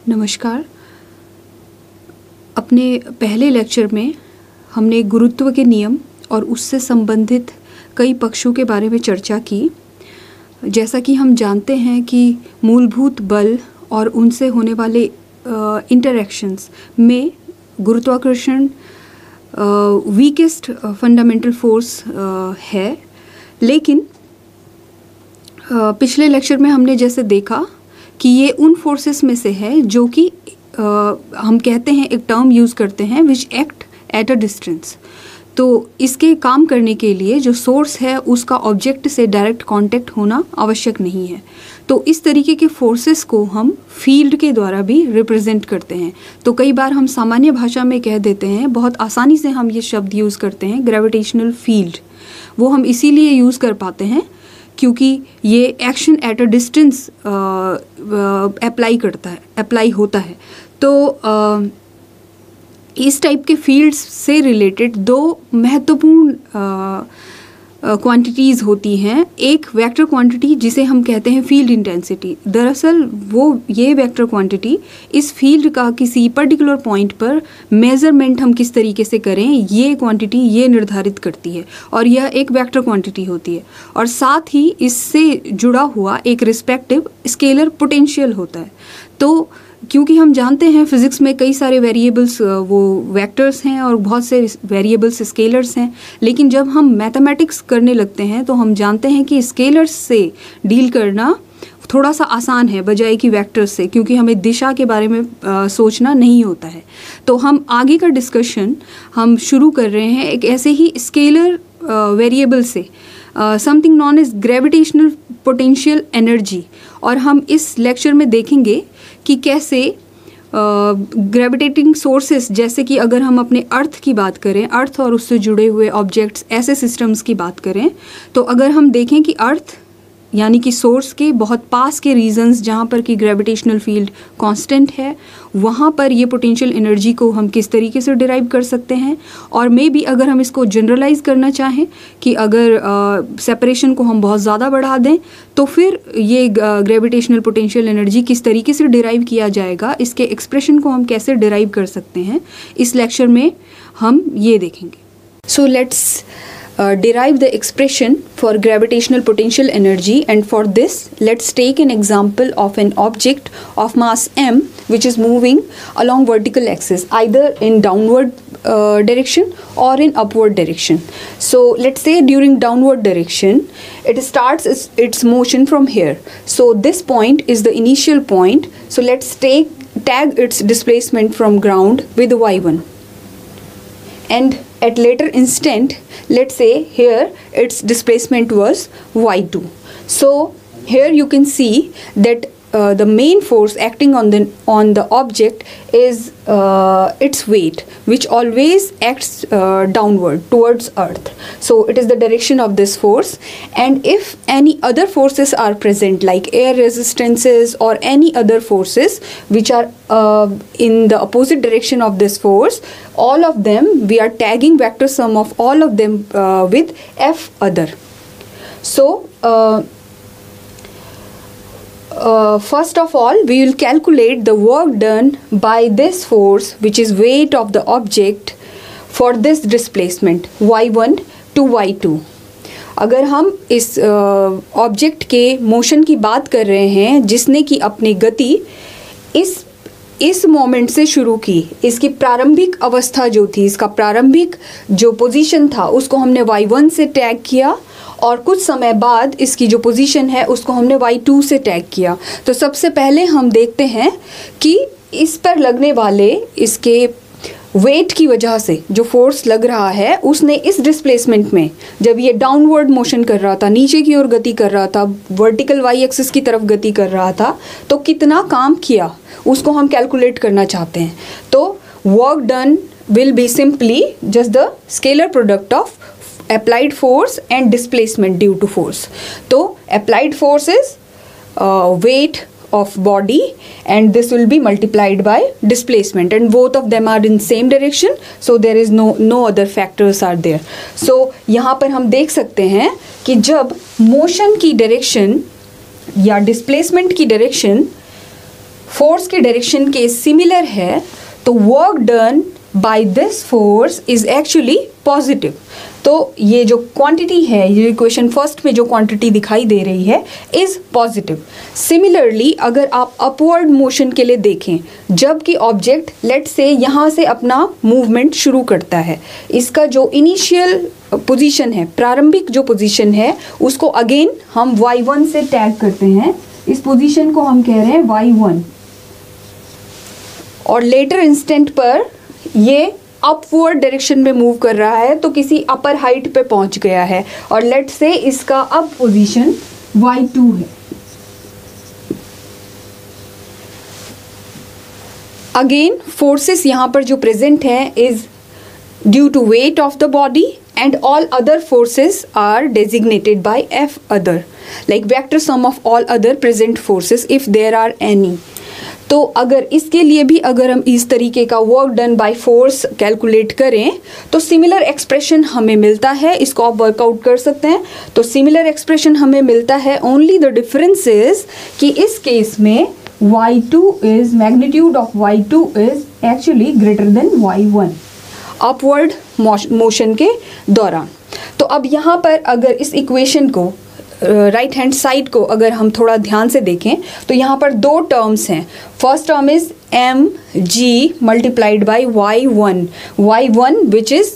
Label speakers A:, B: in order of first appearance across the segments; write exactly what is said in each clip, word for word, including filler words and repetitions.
A: नमस्कार। अपने पहले लेक्चर में हमने गुरुत्व के नियम और उससे संबंधित कई पक्षों के बारे में चर्चा की। जैसा कि हम जानते हैं कि मूलभूत बल और उनसे होने वाले इंटरैक्शंस में गुरुत्वाकर्षण वीकेस्ट फंडामेंटल फोर्स है, लेकिन uh, पिछले लेक्चर में हमने जैसे देखा कि ये उन फोर्सेस में से है जो कि हम कहते हैं, एक टर्म यूज़ करते हैं which act at a distance. तो इसके काम करने के लिए जो सोर्स है उसका ऑब्जेक्ट से डायरेक्ट कांटेक्ट होना आवश्यक नहीं है। तो इस तरीके के फोर्सेस को हम फील्ड के द्वारा भी रिप्रेजेंट करते हैं। तो कई बार हम सामान्य भाषा में कह देते हैं, बहुत आसानी से हम ये शब्द यूज़ करते हैं, ग्रेविटेशनल फील्ड। वो हम इसीलिए यूज़ कर पाते हैं क्योंकि ये action at a distance apply करता है अप्लाई होता है। तो uh, इस टाइप के फील्ड्स से रिलेटेड दो महत्वपूर्ण क्वांटिटीज़ uh, होती हैं। एक वेक्टर क्वांटिटी जिसे हम कहते हैं फील्ड इंटेंसिटी। दरअसल वो ये वेक्टर क्वांटिटी इस फील्ड का किसी पर्टिकुलर पॉइंट पर मेज़रमेंट हम किस तरीके से करें, ये क्वांटिटी ये निर्धारित करती है और यह एक वेक्टर क्वांटिटी होती है। और साथ ही इससे जुड़ा हुआ एक रिस्पेक्टिव स्केलर पोटेंशियल होता है। तो क्योंकि हम जानते हैं फिज़िक्स में कई सारे वेरिएबल्स वो वेक्टर्स हैं और बहुत से वेरिएबल्स स्केलर्स हैं, लेकिन जब हम मैथमेटिक्स करने लगते हैं तो हम जानते हैं कि स्केलर्स से डील करना थोड़ा सा आसान है बजाय कि वेक्टर्स से, क्योंकि हमें दिशा के बारे में आ, सोचना नहीं होता है। तो हम आगे का डिस्कशन हम शुरू कर रहे हैं एक ऐसे ही स्केलर वेरिएबल से, something known as gravitational potential energy. और हम इस लेक्चर में देखेंगे कि कैसे ग्रेविटेटिंग सोर्सेस, जैसे कि अगर हम अपने अर्थ की बात करें, अर्थ और उससे जुड़े हुए ऑब्जेक्ट्स, ऐसे सिस्टम्स की बात करें, तो अगर हम देखें कि अर्थ यानी कि सोर्स के बहुत पास के रीजन्स जहाँ पर कि ग्रेविटेशनल फील्ड कांस्टेंट है, वहाँ पर ये पोटेंशियल एनर्जी को हम किस तरीके से डिराइव कर सकते हैं। और मे बी अगर हम इसको जनरलाइज करना चाहें कि अगर सेपरेशन uh, को हम बहुत ज़्यादा बढ़ा दें तो फिर ये ग्रेविटेशनल पोटेंशियल एनर्जी किस तरीके से डिराइव किया जाएगा, इसके एक्सप्रेशन को हम कैसे डिराइव कर सकते हैं, इस लेक्चर में हम ये देखेंगे। So let's Uh, derive the expression for gravitational potential energy, and for this let's take an example of an object of mass m which is moving along vertical axis, either in downward uh, direction or in upward direction. So let's say during downward direction it starts its, its motion from here. So this point is the initial point. So let's take tag its displacement from ground with y one, and at later instant, let's say here its displacement was y two. So here you can see that uh, the main force acting on the on the object is uh, its weight, which always acts uh, downward towards earth. So it is the direction of this force, and if any other forces are present like air resistances or any other forces which are uh, in the opposite direction of this force, all of them we are tagging vector sum of all of them uh, with f other. So uh, Uh, first of all, we will calculate the work done by this force, which is weight of the object, for this displacement y one to y two. अगर हम इस object uh, के motion की बात कर रहे हैं जिसने कि अपनी गति इस इस मोमेंट से शुरू की, इसकी प्रारंभिक अवस्था जो थी, इसका प्रारंभिक जो पोजीशन था उसको हमने वाई वन से टैग किया, और कुछ समय बाद इसकी जो पोजीशन है उसको हमने वाई टू से टैग किया। तो सबसे पहले हम देखते हैं कि इस पर लगने वाले इसके वेट की वजह से जो फोर्स लग रहा है, उसने इस डिस्प्लेसमेंट में, जब ये डाउनवर्ड मोशन कर रहा था, नीचे की ओर गति कर रहा था, वर्टिकल वाई एक्सिस की तरफ गति कर रहा था, तो कितना काम किया उसको हम कैलकुलेट करना चाहते हैं। तो work done will be simply just the scalar product of applied force and displacement due to force. So applied force is uh, weight of body, and this will be multiplied by displacement, and both of them are in same direction, so there is no no other factors are there. So यहाँ पर हम देख सकते हैं कि जब motion की direction या डिस्प्लेसमेंट की डायरेक्शन फोर्स की डायरेक्शन के सिमिलर है तो work done by this force is actually positive. तो ये जो क्वांटिटी है, ये इक्वेशन फर्स्ट में जो क्वांटिटी दिखाई दे रही है इज पॉजिटिव। सिमिलरली अगर आप अपवर्ड मोशन के लिए देखें, जबकि ऑब्जेक्ट लेट से यहाँ से अपना मूवमेंट शुरू करता है, इसका जो इनिशियल पोजीशन है, प्रारंभिक जो पोजीशन है, उसको अगेन हम वाई वन से टैग करते हैं। इस पोजीशन को हम कह रहे हैं वाई वन, और लेटर इंस्टेंट पर ये अपवर्ड डायरेक्शन में मूव कर रहा है, तो किसी अपर हाइट पे पहुंच गया है, और लेट से इसका अब पोजीशन वाई टू है। अगेन फोर्सेस यहाँ पर जो प्रेजेंट है is due to weight of the body and all other forces are designated by F other, like vector sum of all other present forces if there are any. तो अगर इसके लिए भी अगर हम इस तरीके का work done by force calculate करें तो सिमिलर एक्सप्रेशन हमें मिलता है। इसको आप वर्कआउट कर सकते हैं। तो सिमिलर एक्सप्रेशन हमें मिलता है, ओनली द डिफरेंस इज कि इस केस में Y two is magnitude of Y two is actually greater than Y one upward motion के दौरान। तो अब यहाँ पर अगर इस इक्वेशन को राइट हैंड साइड को अगर हम थोड़ा ध्यान से देखें तो यहाँ पर दो टर्म्स हैं। First term is M G multiplied by Y one, Y one which is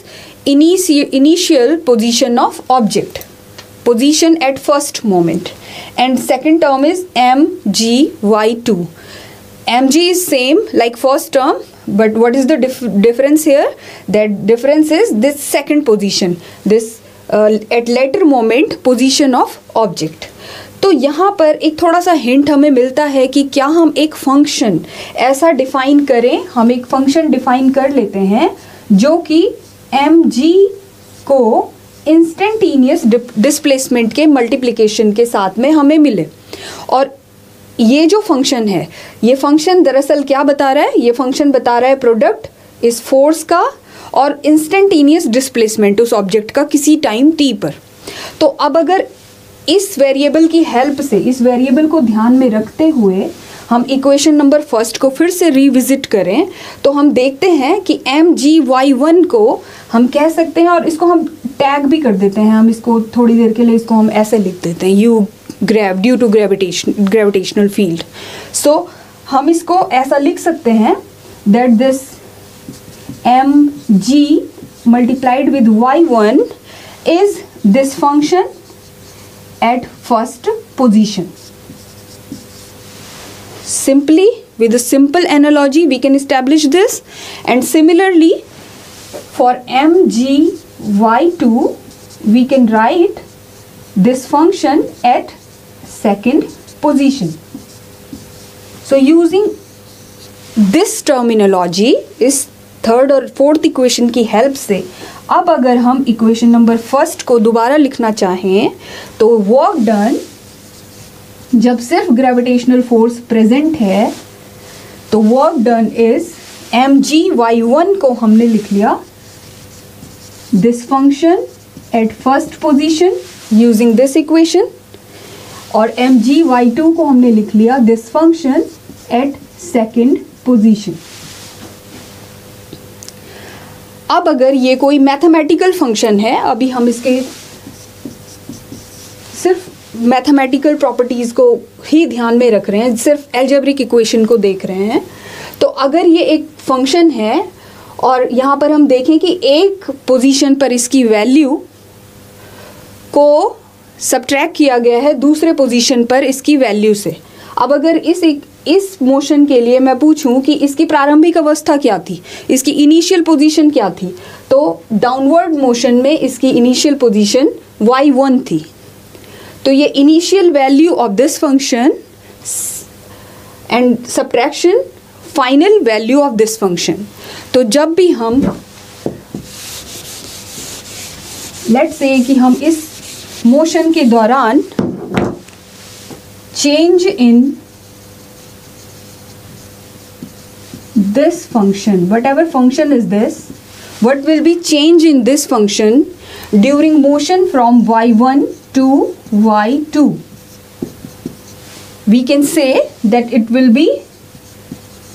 A: initial position of object, position at first moment, and second term is M G Y two. M G is same like first term, but what is the dif difference here? That difference is this second position, this uh, at later moment position of object. तो यहाँ पर एक थोड़ा सा hint हमें मिलता है कि क्या हम एक फंक्शन ऐसा डिफाइन करें, हम एक फंक्शन डिफाइन कर लेते हैं जो कि एम जी को इंस्टेंटेनियस डिस्प्लेसमेंट के मल्टीप्लिकेशन के साथ में हमें मिले। और ये जो फंक्शन है, ये फंक्शन दरअसल क्या बता रहा है? ये फंक्शन बता रहा है प्रोडक्ट इस फोर्स का और इंस्टेंटेनियस डिस्प्लेसमेंट उस ऑब्जेक्ट का किसी टाइम टी पर। तो अब अगर इस वेरिएबल की हेल्प से, इस वेरिएबल को ध्यान में रखते हुए हम इक्वेशन नंबर फर्स्ट को फिर से रिविजिट करें तो हम देखते हैं कि एम जी वाई वन को हम कह सकते हैं, और इसको हम टैग भी कर देते हैं। हम इसको थोड़ी देर के लिए इसको हम ऐसे लिख देते हैं, U grav due to gravitation gravitational field. So हम इसको ऐसा लिख सकते हैं that this M G multiplied with Y one is this function at first position. Simply with a simple analogy we can establish this, and similarly for M G Y two we can write this function at second position. So using this terminology is third और fourth equation की help से अब अगर हम equation number first को दोबारा लिखना चाहें तो वर्क डन, जब सिर्फ ग्रेविटेशनल फोर्स प्रेजेंट है तो work done is M G Y one को हमने लिख लिया this function at first position using this equation, और एम जी वाई टू को हमने लिख लिया this function at second position. अब अगर ये कोई मैथमेटिकल फंक्शन है, अभी हम इसके सिर्फ मैथमेटिकल प्रॉपर्टीज़ को ही ध्यान में रख रहे हैं, सिर्फ अलजेब्रिक इक्वेशन को देख रहे हैं, तो अगर ये एक फंक्शन है और यहाँ पर हम देखें कि एक पोजीशन पर इसकी वैल्यू को सब्ट्रैक्ट किया गया है दूसरे पोजीशन पर इसकी वैल्यू से। अब अगर इस इस मोशन के लिए मैं पूछूं कि इसकी प्रारंभिक अवस्था क्या थी, इसकी इनिशियल पोजीशन क्या थी, तो डाउनवर्ड मोशन में इसकी इनिशियल पोजीशन वाई वन थी। तो ये initial value of this function and subtraction final value of this function. तो जब भी हम लेट्स से कि हम इस मोशन के दौरान change in this function, whatever function is this, what will be change in this function during motion from y one to y two? We can say that it will be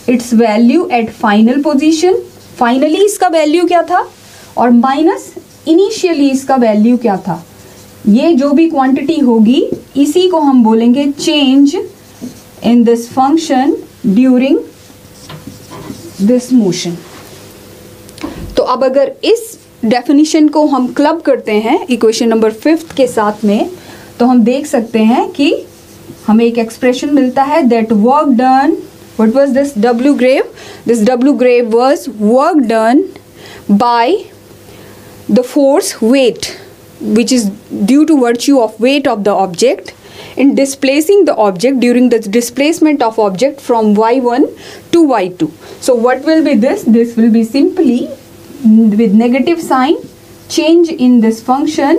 A: its value at final position, finally इसका value क्या था, और minus initially इसका value क्या था। ये जो भी क्वांटिटी होगी इसी को हम बोलेंगे change in this function during this motion. तो अब अगर इस डेफिनेशन को हम क्लब करते हैं इक्वेशन नंबर फिफ्थ के साथ में, तो हम देख सकते हैं कि हमें एक एक्सप्रेशन मिलता है that work done, what was this W grav, this W grav was work done by the force weight which is due to virtue of weight of the object in displacing the object during the displacement of object from y one to y two. So what will be this? This will be simply with negative sign change in this function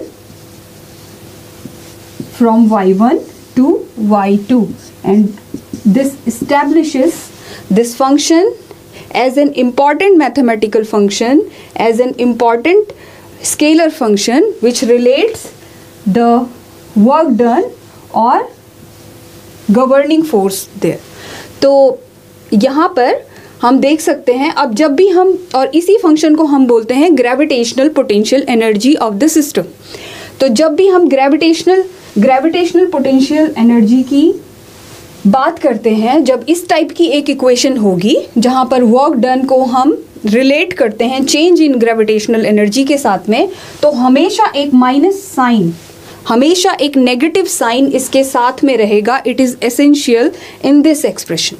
A: from y one to y two, and this establishes this function as an important mathematical function, as an important scalar function which relates the work done or governing force there. तो यहाँ पर हम देख सकते हैं, अब जब भी हम, और इसी फंक्शन को हम बोलते हैं gravitational potential energy of the system. तो जब भी हम ग्रेविटेशनल ग्रेविटेशनल पोटेंशियल एनर्जी की बात करते हैं, जब इस टाइप की एक इक्वेशन होगी जहाँ पर वर्क डन को हम रिलेट करते हैं चेंज इन ग्रेविटेशनल एनर्जी के साथ में, तो हमेशा एक माइनस साइन, हमेशा एक नेगेटिव साइन इसके साथ में रहेगा। It is essential in this expression.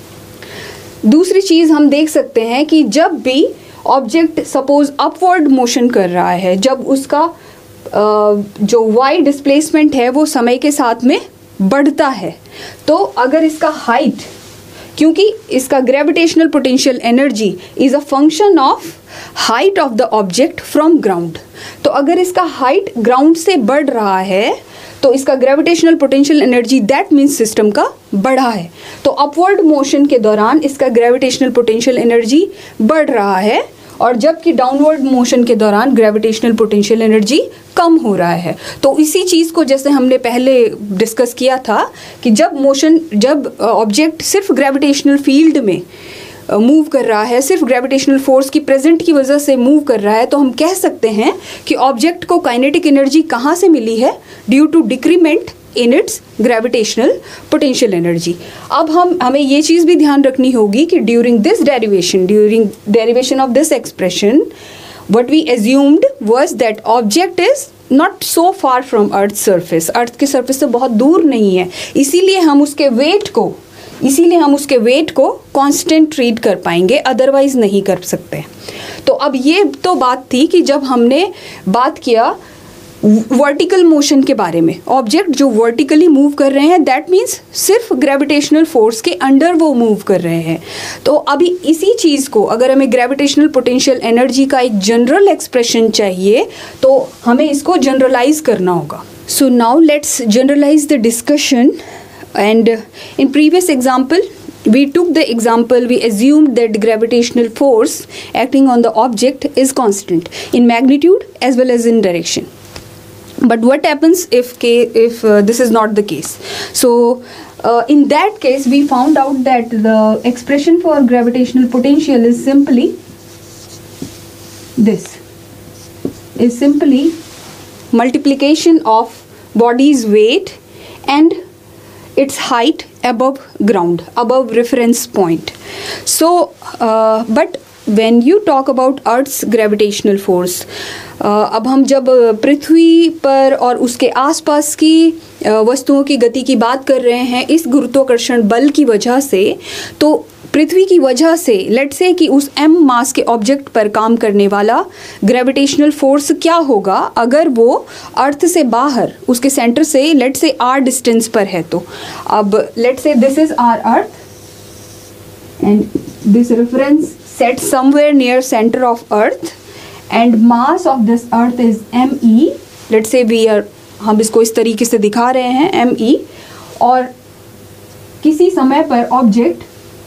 A: दूसरी चीज़ हम देख सकते हैं कि जब भी ऑब्जेक्ट सपोज अपवर्ड मोशन कर रहा है, जब उसका जो वाई डिस्प्लेसमेंट है वो समय के साथ में बढ़ता है, तो अगर इसका हाइट, क्योंकि इसका gravitational potential energy is a function of height of the object from ground, तो अगर इसका हाइट ग्राउंड से बढ़ रहा है तो इसका gravitational potential energy that means system का बढ़ा है। तो अपवर्ड मोशन के दौरान इसका ग्रेविटेशनल पोटेंशियल एनर्जी बढ़ रहा है, और जबकि डाउनवर्ड मोशन के दौरान ग्रेविटेशनल पोटेंशियल एनर्जी कम हो रहा है। तो इसी चीज़ को जैसे हमने पहले डिस्कस किया था कि जब मोशन, जब ऑब्जेक्ट सिर्फ ग्रेविटेशनल फील्ड में मूव कर रहा है, सिर्फ ग्रेविटेशनल फोर्स की प्रेजेंट की वजह से मूव कर रहा है, तो हम कह सकते हैं कि ऑब्जेक्ट को काइनेटिक एनर्जी कहाँ से मिली है, due to decrement in its gravitational potential energy. अब हम हमें ये चीज़ भी ध्यान रखनी होगी कि during this derivation during derivation of this expression what we assumed was that object is not so far from earth surface, earth के सरफेस से बहुत दूर नहीं है, इसीलिए हम उसके वेट को इसीलिए हम उसके वेट को कांस्टेंट ट्रीट कर पाएंगे, अदरवाइज नहीं कर सकते। तो अब ये तो बात थी कि जब हमने बात किया वर्टिकल मोशन के बारे में, ऑब्जेक्ट जो वर्टिकली मूव कर रहे हैं दैट मीन्स सिर्फ ग्रेविटेशनल फोर्स के अंडर वो मूव कर रहे हैं। तो अभी इसी चीज़ को अगर हमें ग्रेविटेशनल पोटेंशियल एनर्जी का एक जनरल एक्सप्रेशन चाहिए तो हमें इसको जनरलाइज करना होगा। So now let's generalise the discussion, and in previous example we took the example, we assumed that gravitational force acting on the object is constant in magnitude as well as in direction. But what happens if K, if uh, this is not the case? So uh, in that case we found out that the expression for gravitational potential is simply this, is simply multiplication of body's weight and its height above ground, above reference point. So uh, but when you talk about Earth's gravitational force, uh, अब हम जब पृथ्वी पर और उसके आसपास की uh, वस्तुओं की गति की बात कर रहे हैं इस गुरुत्वाकर्षण बल की वजह से, तो पृथ्वी की वजह से लेट से कि उस m मास के ऑब्जेक्ट पर काम करने वाला ग्रेविटेशनल फोर्स क्या होगा अगर वो अर्थ से बाहर उसके सेंटर से लेट से r डिस्टेंस पर है। तो अब let say this is R earth and this reference set somewhere near centre of earth and mass of this earth is me, let say we are, हम इसको इस तरीके से दिखा रहे हैं me, और किसी समय पर ऑब्जेक्ट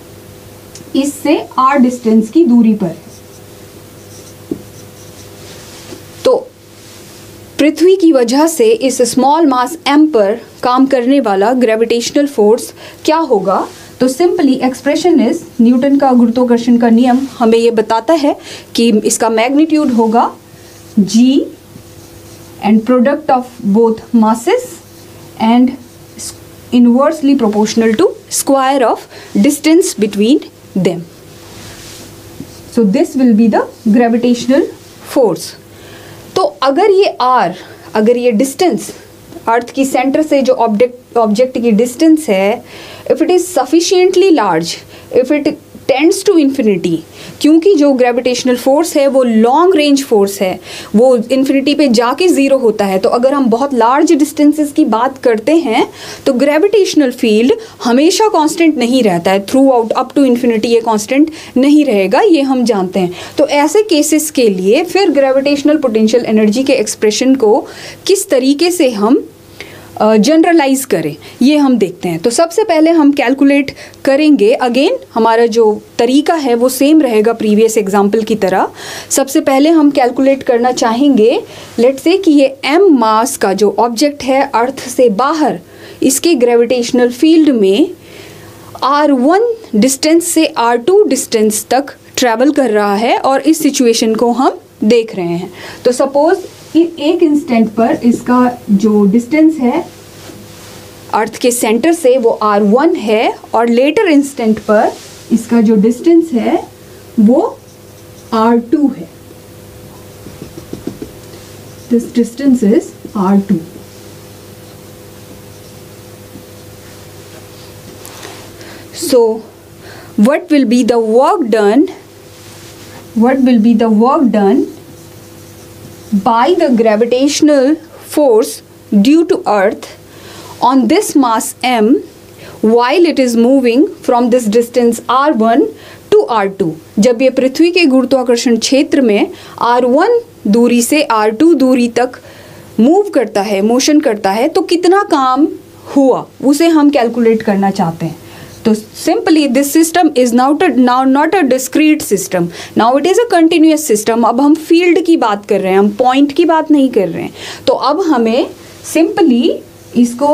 A: इससे r डिस्टेंस की दूरी पर। तो पृथ्वी की वजह से इस स्मॉल मास m पर काम करने वाला ग्रेविटेशनल फोर्स क्या होगा? तो सिंपली एक्सप्रेशन इज, न्यूटन का गुरुत्वाकर्षण का नियम हमें ये बताता है कि इसका मैग्नीट्यूड होगा g and product of both masses and inversely proportional to square of distance between them. So this will be the gravitational force. तो अगर ये r, अगर ये डिस्टेंस अर्थ की सेंटर से जो ऑब्जेक्ट ऑब्जेक्ट की डिस्टेंस है, if it is sufficiently large, if it tends to infinity, क्योंकि जो ग्रेविटेशनल फोर्स है वो लॉन्ग रेंज फोर्स है, वो इन्फिनिटी पे जाके ज़ीरो होता है. तो अगर हम बहुत लार्ज डिस्टेंसेस की बात करते हैं तो ग्रेविटेशनल फील्ड हमेशा कांस्टेंट नहीं रहता है. Throughout up to infinity ये कांस्टेंट नहीं रहेगा, ये हम जानते हैं. तो ऐसे केसेस के लिए फिर ग्रेविटेशनल पोटेंशियल एनर्जी के एक्सप्रेशन को किस तरीके से हम जनरलाइज uh, करें, ये हम देखते हैं. तो सबसे पहले हम कैलकुलेट करेंगे. अगेन हमारा जो तरीका है वो सेम रहेगा प्रीवियस एग्जाम्पल की तरह. सबसे पहले हम कैलकुलेट करना चाहेंगे, लेट्स से कि ये m मास का जो ऑब्जेक्ट है अर्थ से बाहर, इसके ग्रेविटेशनल फील्ड में आर वन डिस्टेंस से आर टू डिस्टेंस तक ट्रैवल कर रहा है और इस सिचुएशन को हम देख रहे हैं. तो सपोज एक इंस्टेंट पर इसका जो डिस्टेंस है अर्थ के सेंटर से वो आर वन है और लेटर इंस्टेंट पर इसका जो डिस्टेंस है वो आर टू है. This distance is R two. So what will be the work done what will be the work done by the gravitational force due to earth on this mass m while it is moving from this distance r one to r two. जब ये पृथ्वी के गुरुत्वाकर्षण क्षेत्र में R one दूरी से are to दूरी तक मूव करता है, मोशन करता है, तो कितना काम हुआ उसे हम कैलकुलेट करना चाहते हैं. तो simply this system is now now not a discrete system, now it is a continuous system. अब हम फील्ड की बात कर रहे हैं, हम पॉइंट की बात नहीं कर रहे हैं. तो अब हमें सिंपली इसको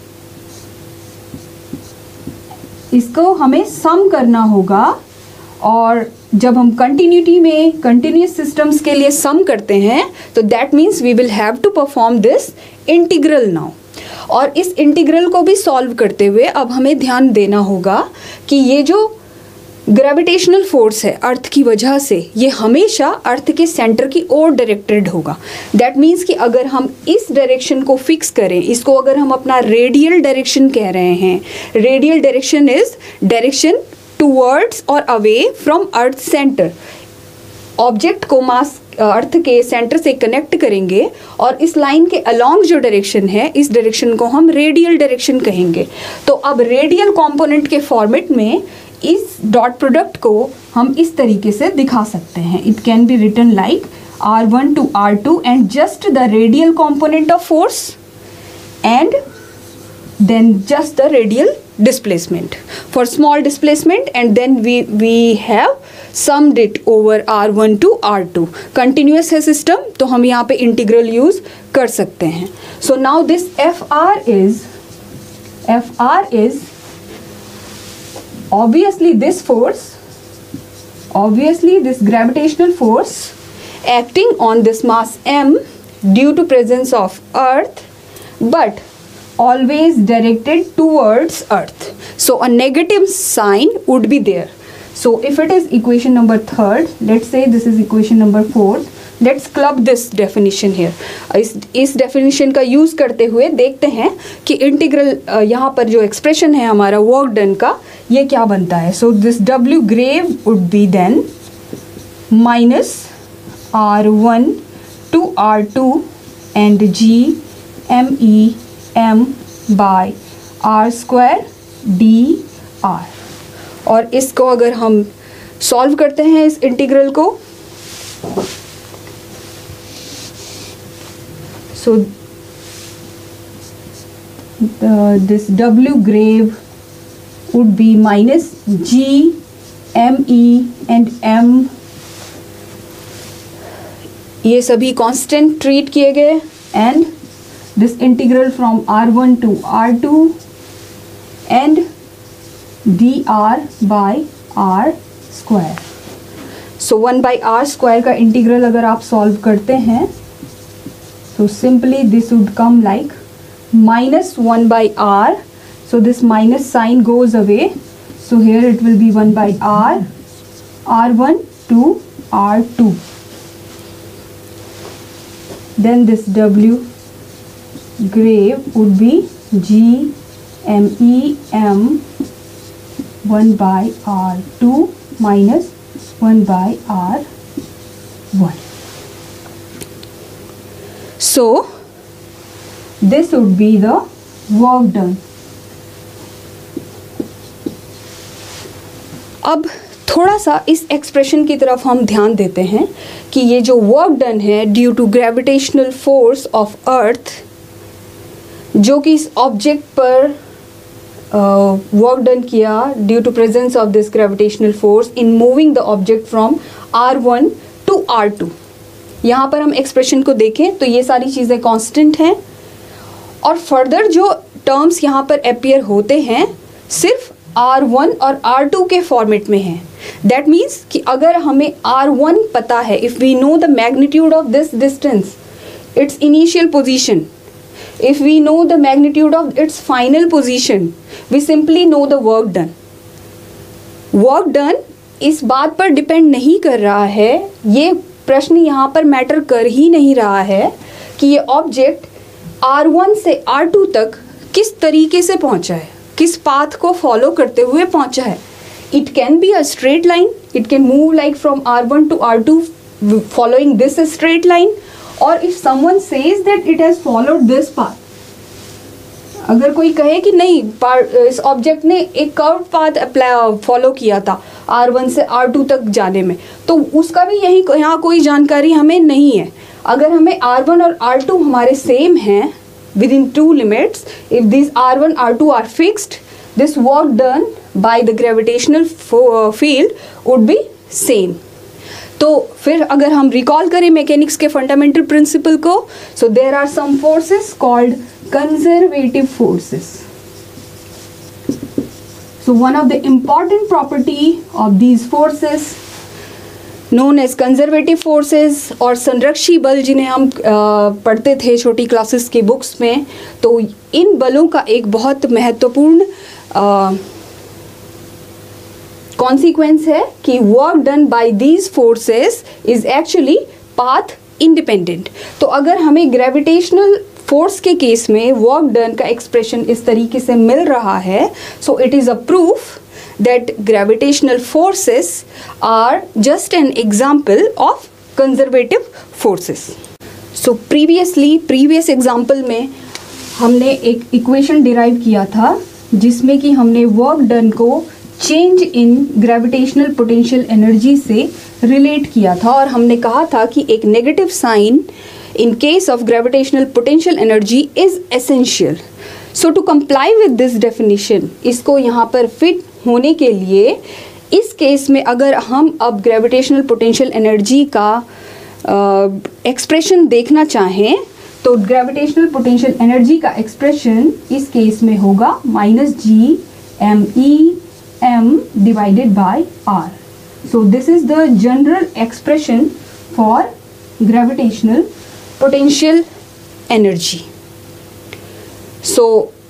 A: इसको हमें सम करना होगा. और जब हम कंटिन्यूटी में कंटिन्यूस सिस्टम्स के लिए सम करते हैं तो that means we will have to perform this integral now. और इस इंटीग्रल को भी सॉल्व करते हुए अब हमें ध्यान देना होगा कि ये जो ग्रेविटेशनल फोर्स है अर्थ की वजह से, ये हमेशा अर्थ के सेंटर की ओर डायरेक्टेड होगा. दैट मीन्स कि अगर हम इस डायरेक्शन को फिक्स करें, इसको अगर हम अपना रेडियल डायरेक्शन कह रहे हैं, radial direction is direction towards और away from earth centre. Object को मास अर्थ के सेंटर से कनेक्ट करेंगे और इस लाइन के अलोंग जो डायरेक्शन है, इस डायरेक्शन को हम रेडियल डायरेक्शन कहेंगे. तो अब रेडियल कंपोनेंट के फॉर्मेट में इस डॉट प्रोडक्ट को हम इस तरीके से दिखा सकते हैं. It can be written like r one to r two and just the radial component of force and then just the radial displacement for small displacement, and then we we have summed it over r one to r two. continuous है system तो हम यहाँ पे integral use कर सकते हैं. so now this fr is fr is obviously this force obviously this gravitational force acting on this mass m due to presence of earth, but always directed towards earth. So a negative sign would be there. So if it is equation number third, let's say this is equation number fourth, let's club this definition here. इस इस definition का use करते हुए देखते हैं कि integral यहाँ पर जो expression है हमारा वर्क डन का, ये क्या बनता है. So this W grave would be then minus R one to R two and G M E m by r square dr. और इसको अगर हम सॉल्व करते हैं इस इंटीग्रल को, so this w grave would be minus g m e and m, ये सभी कांस्टेंट ट्रीट किए गए and this integral from r one to r two and dr by r square. So one by r square का integral अगर आप solve करते हैं तो simply this would come like minus one by r. So this minus sign goes away. So here it will be one by r, r one to r two. Then this w grave would be g m e m one by r two minus one by r one. So this would be the work done. अब थोड़ा सा इस expression की तरफ हम ध्यान देते हैं कि ये जो वर्क डन है due to gravitational force of earth, जो कि इस ऑब्जेक्ट पर वर्क uh, डन किया due to presence of this gravitational force in moving the object from r one to r two. यहाँ पर हम एक्सप्रेशन को देखें तो ये सारी चीज़ें कांस्टेंट हैं और फर्दर जो टर्म्स यहाँ पर अपीयर होते हैं सिर्फ आर वन और आर टू के फॉर्मेट में हैं. दैट मीन्स कि अगर हमें आर वन पता है, if we know the magnitude of this distance, its initial position, if we know the magnitude of its final position, we simply know the work done. Work done इस बात पर depend नहीं कर रहा है, ये प्रश्न यहाँ पर मैटर कर ही नहीं रहा है कि ये ऑब्जेक्ट आर वन से आर टू तक किस तरीके से पहुँचा है, किस पाथ को फॉलो करते हुए पहुँचा है. It can be a straight line, it can move like from r one to r two following this straight line, or if someone says that it has followed this path, अगर कोई कहे कि नहीं इस ऑब्जेक्ट ने एक curve path apply follow किया था आर वन से आर टू तक जाने में, तो उसका भी यही यहाँ कोई जानकारी हमें नहीं है. अगर हमें आर वन और आर टू हमारे सेम हैं within two limits, if this r one r two are fixed, this work done by the gravitational field would be same. तो फिर अगर हम रिकॉल करें मैकेनिक्स के फंडामेंटल प्रिंसिपल को, so there are some forces called conservative forces. So one of the important property of these forces known as conservative forces और संरक्षी बल, जिन्हें हम uh, पढ़ते थे छोटी क्लासेस की बुक्स में, तो इन बलों का एक बहुत महत्वपूर्ण uh, कॉन्सिक्वेंस है कि work done by these forces is actually path independent. तो अगर हमें ग्रेविटेशनल फोर्स के केस में वर्क डन का एक्सप्रेशन इस तरीके से मिल रहा है, so it is a proof that gravitational forces are just an example of conservative forces. So previously previous example में हमने एक इक्वेशन डिराइव किया था जिसमें कि हमने वर्क डन को change in gravitational potential energy से रिलेट किया था और हमने कहा था कि एक negative sign in case of gravitational potential energy is essential. So to comply with this definition, इसको यहाँ पर फिट होने के लिए इस केस में अगर हम अब ग्रेविटेशनल पोटेंशियल एनर्जी का एक्सप्रेशन uh, देखना चाहें तो ग्रेविटेशनल पोटेंशियल एनर्जी का एक्सप्रेशन इस केस में होगा minus G M E m divided by r. So this is the general expression for gravitational potential energy. So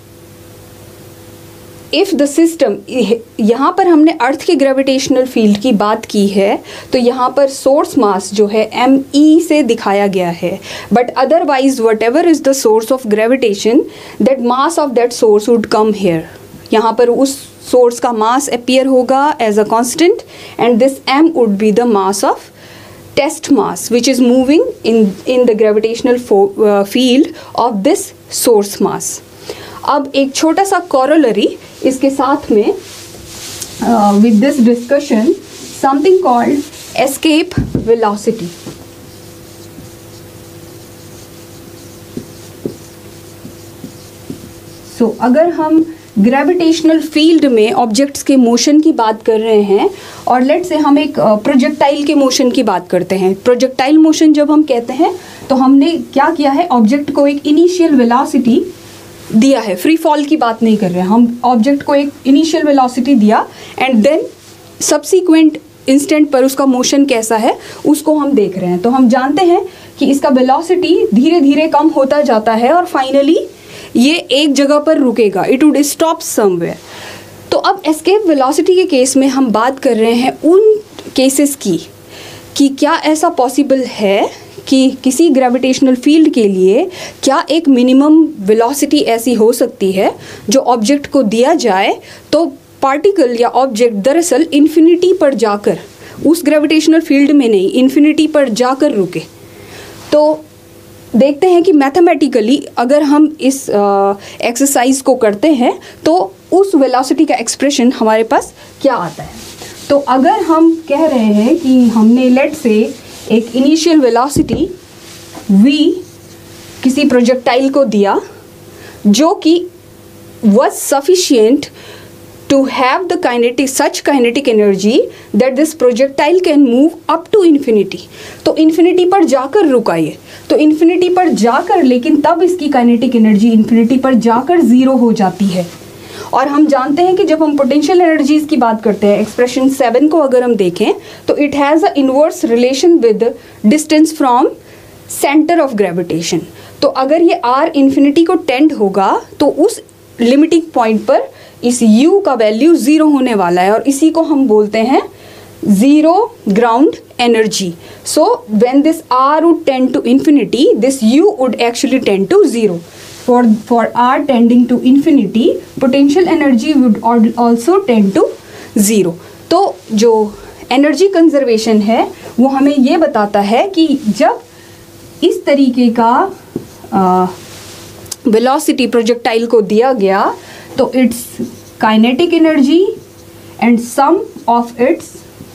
A: if the system, यहाँ पर हमने अर्थ के ग्रेविटेशनल फील्ड की बात की है तो यहाँ पर सोर्स मास जो है एम ई से दिखाया गया है, but otherwise whatever is the source of gravitation, that mass of that source would come here. यहाँ पर उस सोर्स का मास अपीयर होगा as a constant and this m would be the mass of test mass which is moving in in the gravitational uh, field of this source mass. अब एक छोटा सा corollary इसके साथ में uh, with this discussion, something called escape velocity. So so, अगर हम gravitational field में ऑब्जेक्ट्स के मोशन की बात कर रहे हैं और लेट से हम एक प्रोजेक्टाइल के मोशन की बात करते हैं। प्रोजेक्टाइल मोशन जब हम कहते हैं तो हमने क्या किया है, ऑब्जेक्ट को एक इनिशियल वेलोसिटी दिया है, फ्री फॉल की बात नहीं कर रहे हैं हम, ऑब्जेक्ट को एक इनिशियल वेलोसिटी दिया एंड देन सब्सीक्वेंट इंस्टेंट पर उसका मोशन कैसा है उसको हम देख रहे हैं। तो हम जानते हैं कि इसका वेलोसिटी धीरे धीरे कम होता जाता है और फाइनली ये एक जगह पर रुकेगा, इट वुड स्टॉप समवेयर। तो अब एस्केप वेलोसिटी के केस में हम बात कर रहे हैं उन केसेस की कि क्या ऐसा पॉसिबल है कि किसी ग्रेविटेशनल फील्ड के लिए क्या एक मिनिमम वेलोसिटी ऐसी हो सकती है जो ऑब्जेक्ट को दिया जाए तो पार्टिकल या ऑब्जेक्ट दरअसल इन्फिनिटी पर जाकर, उस ग्रेविटेशनल फील्ड में नहीं, इन्फिनिटी पर जाकर रुके। तो देखते हैं कि मैथमेटिकली अगर हम इस एक्सरसाइज को करते हैं तो उस वेलोसिटी का एक्सप्रेशन हमारे पास क्या आता है। तो अगर हम कह रहे हैं कि हमने लेट से एक इनिशियल वेलोसिटी v किसी प्रोजेक्टाइल को दिया जो कि was sufficient to have the kinetic such kinetic energy that this projectile can move up to infinity। तो इन्फिनिटी पर जाकर रुका ये, तो इन्फिनिटी पर जाकर, लेकिन तब इसकी काइनेटिक एनर्जी इन्फिनिटी पर जाकर ज़ीरो हो जाती है। और हम जानते हैं कि जब हम पोटेंशियल एनर्जीज की बात करते हैं, एक्सप्रेशन सेवन को अगर हम देखें तो it has a inverse relation with distance from centre of gravitation. तो अगर ये आर इन्फिनिटी को टेंड होगा तो उस लिमिटिंग पॉइंट पर इस u का वैल्यू ज़ीरो होने वाला है और इसी को हम बोलते हैं zero ground energy. So when this r would tend to infinity, this u would actually tend to zero. For for r tending to infinity, potential energy would also tend to zero. तो जो energy conservation है वो हमें ये बताता है कि जब इस तरीके का वेलोसिटी uh, प्रोजेक्टाइल को दिया गया तो its kinetic energy and sum of its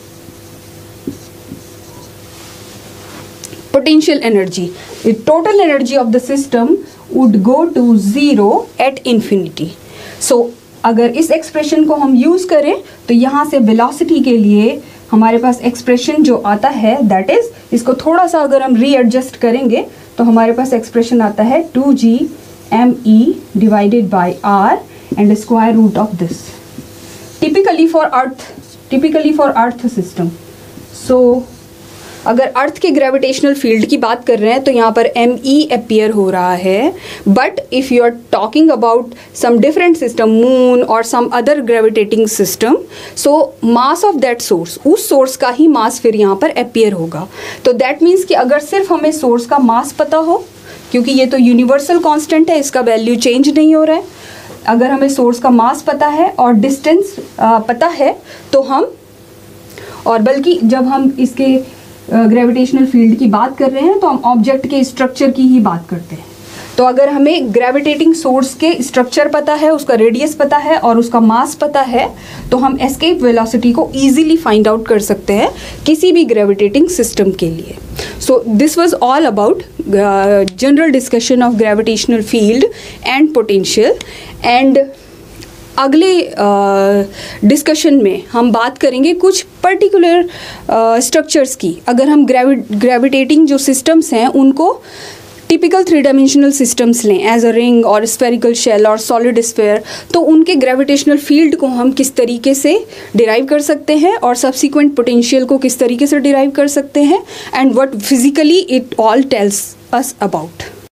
A: potential energy, the total energy of the system would go to zero at infinity. So अगर इस एक्सप्रेशन को हम यूज़ करें तो यहाँ से वेलोसिटी के लिए हमारे पास एक्सप्रेशन जो आता है दैट इज़, इसको थोड़ा सा अगर हम रीएडजस्ट करेंगे तो हमारे पास एक्सप्रेशन आता है two G M E divided by r and square root of this, typically for earth typically for earth system. So अगर अर्थ के ग्रेविटेशनल फील्ड की बात कर रहे हैं तो यहाँ पर एम ई अपीयर हो रहा है, but if you are talking about some different system, moon और some other gravitating system, so mass of that source, उस सोर्स का ही मास फिर यहाँ पर अपीयर होगा। तो दैट मीन्स कि अगर सिर्फ हमें सोर्स का मास पता हो, क्योंकि ये तो यूनिवर्सल कांस्टेंट है, इसका वैल्यू चेंज नहीं हो रहा है, अगर हमें सोर्स का मास पता है और डिस्टेंस पता है तो हम, और बल्कि जब हम इसके ग्रेविटेशनल uh, फील्ड की बात कर रहे हैं तो हम ऑब्जेक्ट के स्ट्रक्चर की ही बात करते हैं। तो अगर हमें ग्रेविटेटिंग सोर्स के स्ट्रक्चर पता है, उसका रेडियस पता है और उसका मास पता है तो हम एस्केप वेलोसिटी को इजीली फाइंड आउट कर सकते हैं किसी भी ग्रेविटेटिंग सिस्टम के लिए। So this was all about general discussion of gravitational field and potential. And अगले डिस्कशन uh, में हम बात करेंगे कुछ पर्टिकुलर स्ट्रक्चर्स uh, की। अगर हम ग्रेवि ग्रेविटेटिंग जो सिस्टम्स हैं उनको टिपिकल थ्री डायमेंशनल सिस्टम्स लें एज अ रिंग और स्फेरिकल शेल और सॉलिड स्फेयर, तो उनके ग्रेविटेशनल फील्ड को हम किस तरीके से डिराइव कर सकते हैं और सब्सिक्वेंट पोटेंशियल को किस तरीके से डिराइव कर सकते हैं and what physically it all tells us about.